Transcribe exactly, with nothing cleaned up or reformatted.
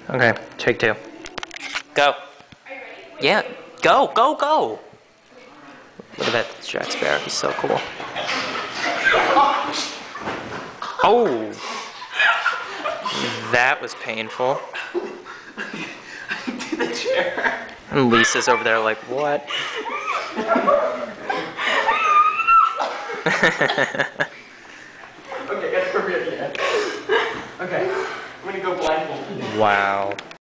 Okay, take two. Go. Are you ready? Yeah, go, go, go. Look at that Jack Sparrow. He's so cool. Oh, that was painful. To the chair. And Lisa's over there like, what? Okay, that's appropriate. Yeah. Okay, I'm gonna go blindfold. Wow.